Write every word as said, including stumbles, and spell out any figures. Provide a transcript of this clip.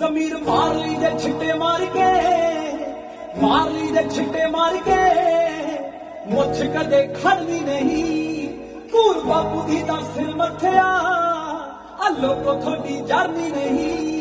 जमीर मार ली दे छिट्टे मार के, मार ली दे छिट्टे मार के, मुझ कदे खड़नी नहीं। कूर बापू दी दा सिर मथिया, अल्लो को थोड़ी जारनी नहीं।